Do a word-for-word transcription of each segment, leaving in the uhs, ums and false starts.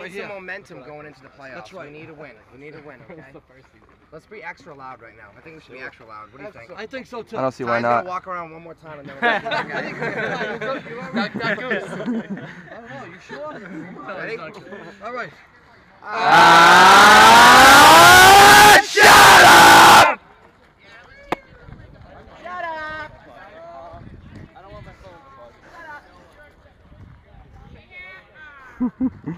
right some here. momentum going into the playoffs. That's right. We need a win. We need a win, okay? Let's be extra loud right now. I think we should be extra loud. What do you think? I think so too. I don't see why Ty's not. gonna walk around one more time and then we're gonna That, that goes. I don't know. You sure? Ready? All right. Ah, shut up! Shut up! I don't want my phone to buzz.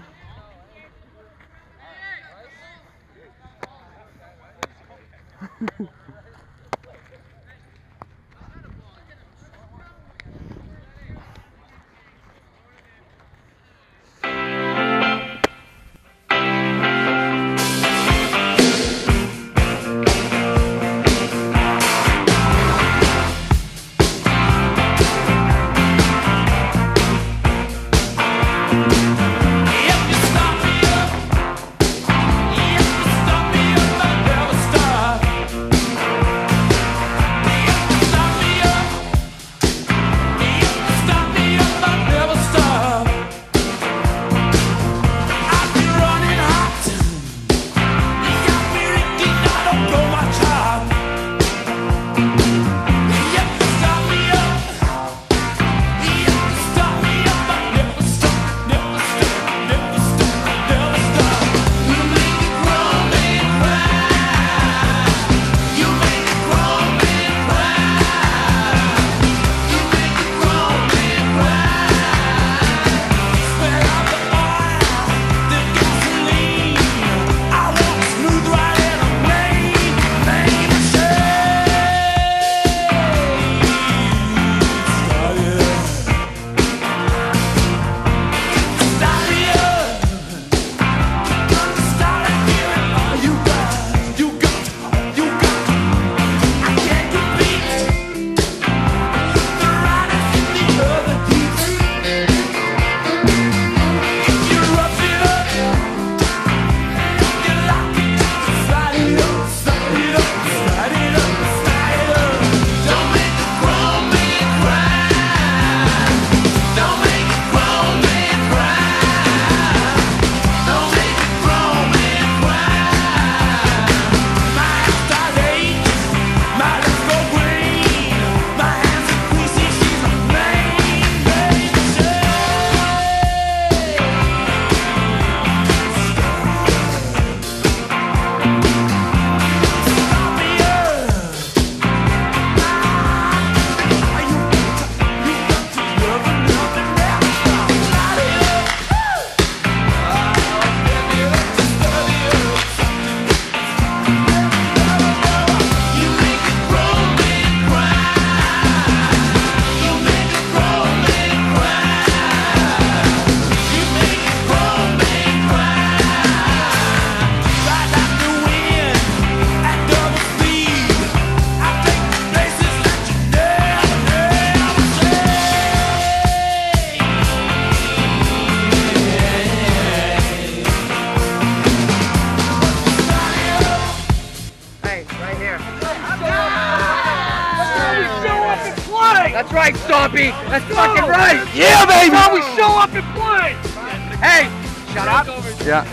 That's right, Stompy. That's fucking right. Yeah, baby. That's how we show up and play. Hey, shut up. Yeah.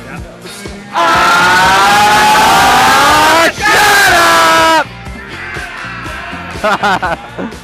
Ah, shut up.